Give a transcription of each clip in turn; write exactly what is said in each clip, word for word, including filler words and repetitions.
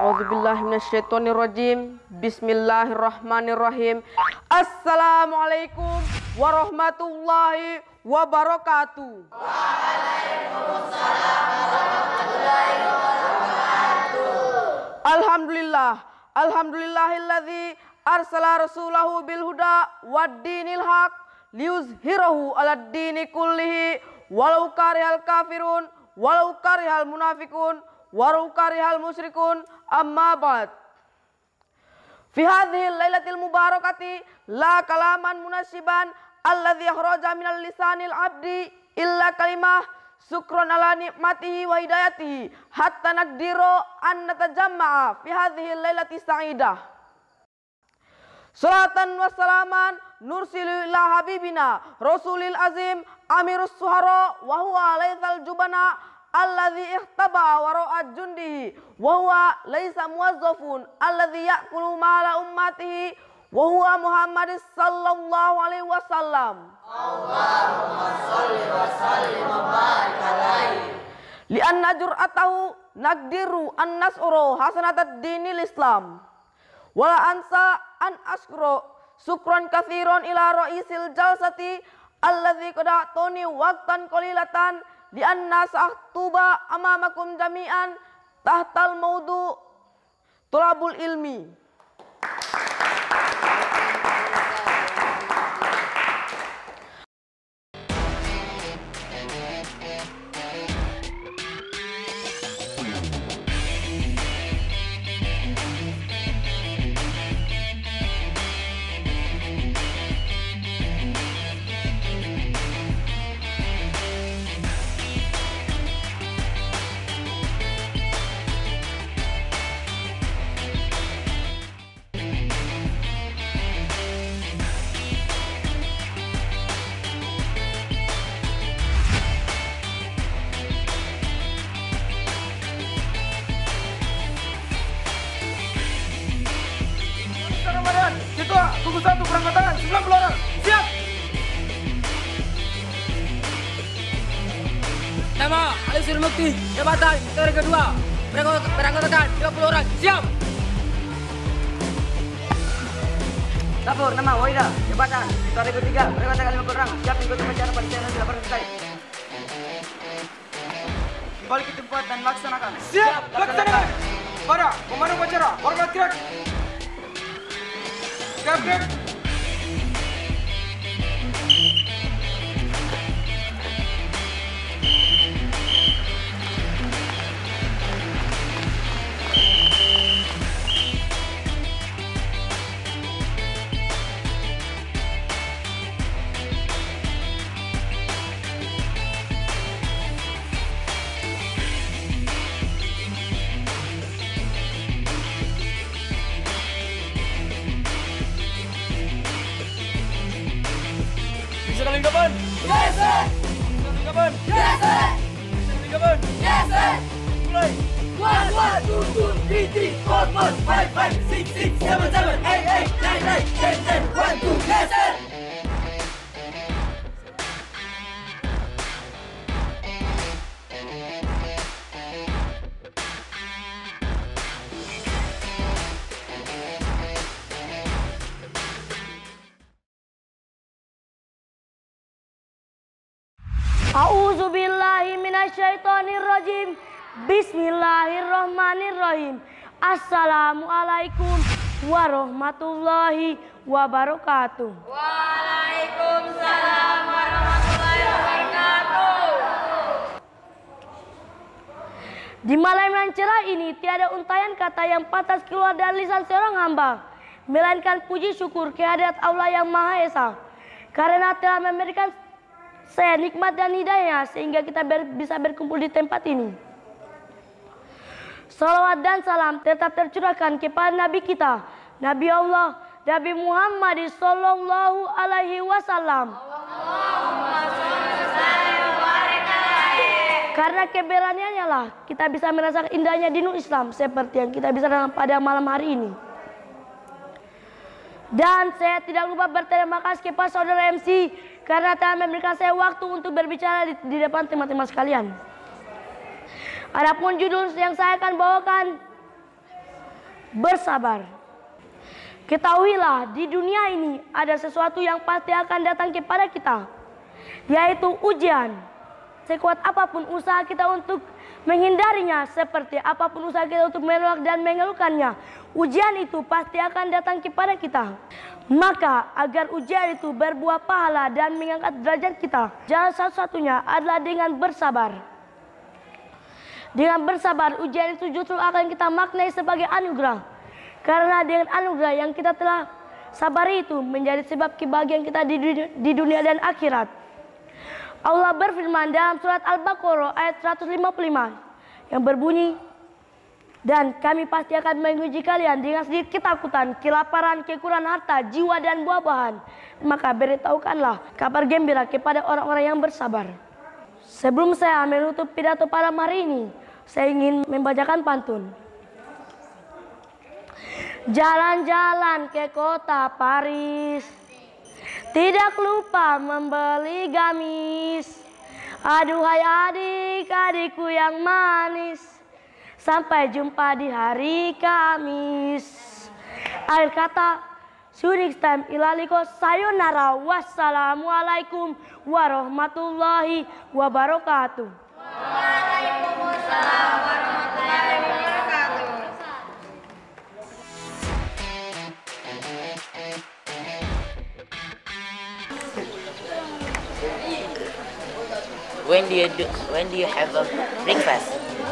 A'udzubillahi minasyaitonirrajim. Bismillahirrahmanirrahim. Assalamualaikum warahmatullahi wabarakatuh. Waalaikumsalam warahmatullahi wabarakatuh. Alhamdulillah, alhamdulillahilladzi arsala rasulahu bil huda waddinil haq liyuzhirahu alad dini kullihi walau karihal kafirun walau karihal munafikun walau karihal musyrikun. Amma ba'd. Fi hadhihi lailatil mubarakati la kalaman munasiban alladzi akhraja minal lisanil abdi illa kalimah syukran ala nikmatihi wa hidayatihi hatta naqdiru an natajamma'a fi hadhihi lailati sa'idah. Salatan wa salaman nursilu ila habibina rasulil azim amirus suhara wa huwa laysal jubana alladzi ihtaba wara'a jundihi wa huwa laisa muwazzafun alladzi ya'kulu mala ummatihi wa huwa Muhammad sallallahu alaihi wasallam. Allahumma shalli wa sallim wa barik alaihi. Li anna jur'atahu naqdiru an nas'uru hasanatad dinil Islam. Wala ansa an askuro syukran katsiran ila raisil jalsati alladzi qad atani waqtan qalilatan di anna sa'tuba amamakum jami'an tahtal maudu tulabul ilmi. Ketua gugus satu perangkatan sembilan puluh orang. Siap. Nama Ali Surmukti, jabatan kategori kedua. Perangkatan dua puluh orang. Siap. Dapur nama Waida, jabatan kategori ketiga. Perangkatan lima puluh orang. Siap mengikuti upacara pada channel dilaporkan terkait. Kembali ke tempat dan laksanakan. Siap. Laksanakan. Para komandan upacara, hormat gerak. Gerak. Bisa kali kapan? Yes, sir. Bisa kali kapan? Yes, sir. Bisa kali kapan? Yes, sir. Mulai. One, one, two, two, three, three, four, four, five, five, six, six, seven, seven, eight, eight, nine, nine, ten, ten, one, two. Yes, sir. A'udzubillahi minasyaitonirrajim. Bismillahirrahmanirrahim. Assalamualaikum warahmatullahi wabarakatuh. Waalaikumsalam warahmatullahi wabarakatuh. Di malam yang cerah ini tiada untayan kata yang pantas keluar dari lisan seorang hamba, melainkan puji syukur kehadirat Allah yang Maha Esa, karena telah memberikan saya nikmat dan hidayah sehingga kita ber, bisa berkumpul di tempat ini. Salawat dan salam tetap tercurahkan kepada Nabi kita, Nabi Allah, Nabi Muhammad sallallahu alaihi wasallam. Karena keberaniannya lah kita bisa merasakan indahnya dinul Islam seperti yang kita bisa dalam pada malam hari ini. Dan saya tidak lupa berterima kasih kepada saudara M C karena telah memberikan saya waktu untuk berbicara di, di depan teman-teman sekalian. Adapun judul yang saya akan bawakan bersabar. Ketahuilah, di dunia ini ada sesuatu yang pasti akan datang kepada kita, yaitu ujian. Sekuat apapun usaha kita untuk menghindarinya, seperti apapun usaha kita untuk menolak dan mengeluhkannya, ujian itu pasti akan datang kepada kita. Maka agar ujian itu berbuah pahala dan mengangkat derajat kita, jalan satu-satunya adalah dengan bersabar. Dengan bersabar, ujian itu justru akan kita maknai sebagai anugerah. Karena dengan anugerah yang kita telah sabari itu menjadi sebab kebahagiaan kita di dunia, di dunia dan akhirat. Allah berfirman dalam surat Al-Baqarah ayat seratus lima puluh lima yang berbunyi, dan kami pasti akan menguji kalian dengan sedikit ketakutan, kelaparan, kekurangan harta, jiwa dan buah-buahan. Maka beritahukanlah kabar gembira kepada orang-orang yang bersabar. Sebelum saya menutup pidato pada hari ini, saya ingin membacakan pantun. Jalan-jalan ke kota Paris, tidak lupa membeli gamis. Aduhai adik-adikku yang manis, sampai jumpa di hari Kamis. Akhir kata, see you next time. Ilaliko sayonara. Wassalamualaikum warahmatullahi wabarakatuh. Waalaikumsalam warahmatullahi wabarakatuh. When do you do, when do you have a breakfast?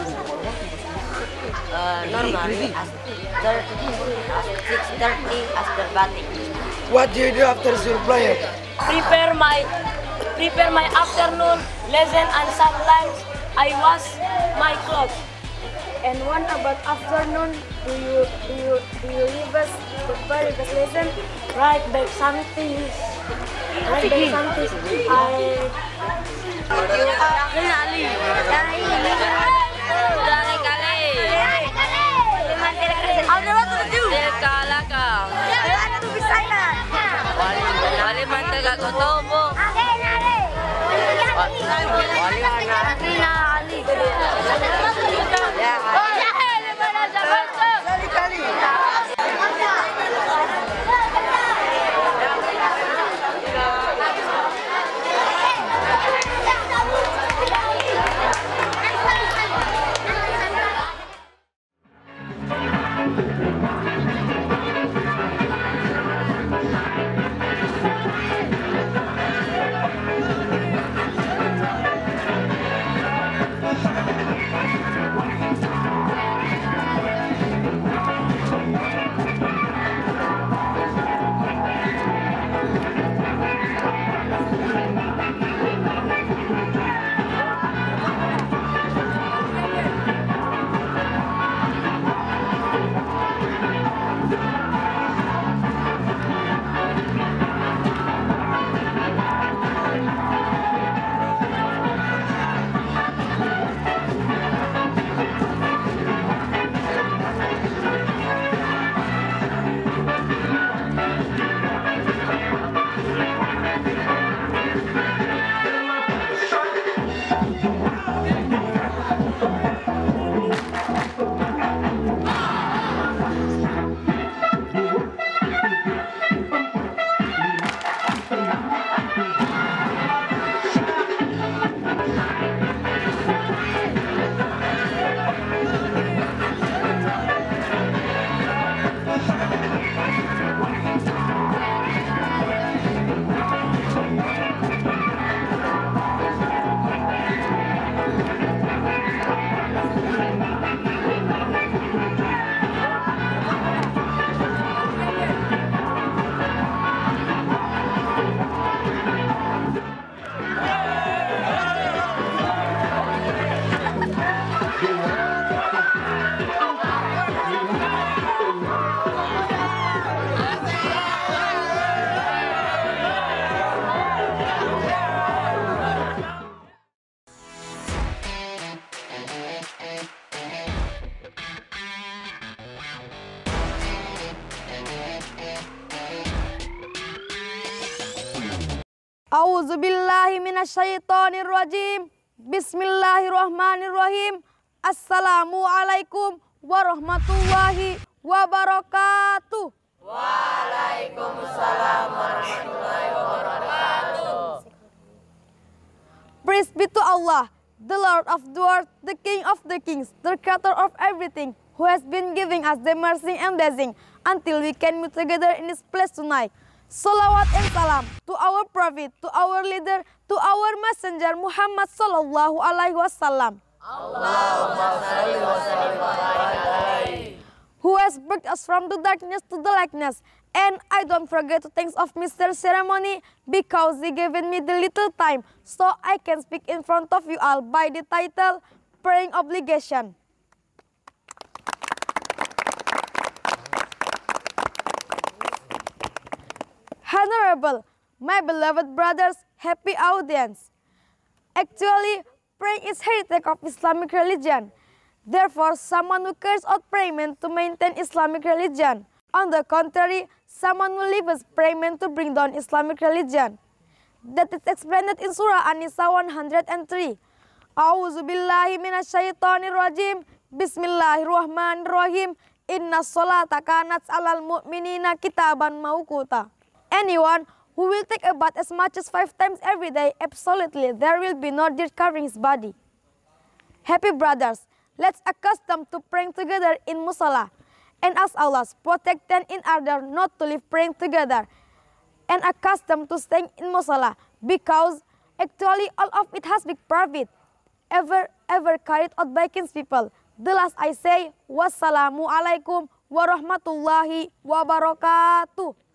Uh, normally after six thirty after bathing. What do you do after your prayer? Prepare my prepare my afternoon lesson, and sometimes I wash my clothes. And what about afternoon? Do you do you do you leave us prepare the lesson? Write back something. Write back something. I Kenali. Dari kali. Ada waktu tu. Dekalaka. Ada tu bisa lah. Wali wali mantega kotobo. Ada ada. Wali anak. Rina Ali. Ya. Kali-kali. A'udzubillahi minasyaitonirrajim. Bismillahirrahmanirrahim. Assalamualaikum warahmatullahi wabarakatuh. Waalaikumsalam warahmatullahi wabarakatuh. Praise be to Allah, the Lord of the world, the King of the kings, the creator of everything, who has been giving us the mercy and blessing until we can meet together in this place tonight. Salawat and salam to our Prophet, to our leader, to our messenger Muhammad sallallahu alaihi wasallam. Allahumma salli wa sallim wa barik alaihi. Who has brought us from the darkness to the likeness. And I don't forget to thank of Mister Ceremony because he given me the little time so I can speak in front of you all by the title Praying Obligation. Honorable, my beloved brothers, happy audience. Actually, praying is heritage of Islamic religion. Therefore, someone who carries out prayer meant to maintain Islamic religion. On the contrary, someone who leaves prayer meant to bring down Islamic religion. That is explained in Surah An-Nisa one hundred three. A'udzu billahi minasyaitonir rajim. Bismillahirrahmanirrahim. Inna sholata kanat 'alal mu'minina kitaban mauquta. Anyone who will take a bath as much as five times every day, absolutely there will be no dirt covering his body. Happy brothers, let's accustom to praying together in musalla and ask Allah's protection in order not to live praying together and accustomed to staying in musalla because actually all of it has big profit ever ever carried out by king's people. The last I say, wassalamu alaikum warahmatullahi wabarakatuh.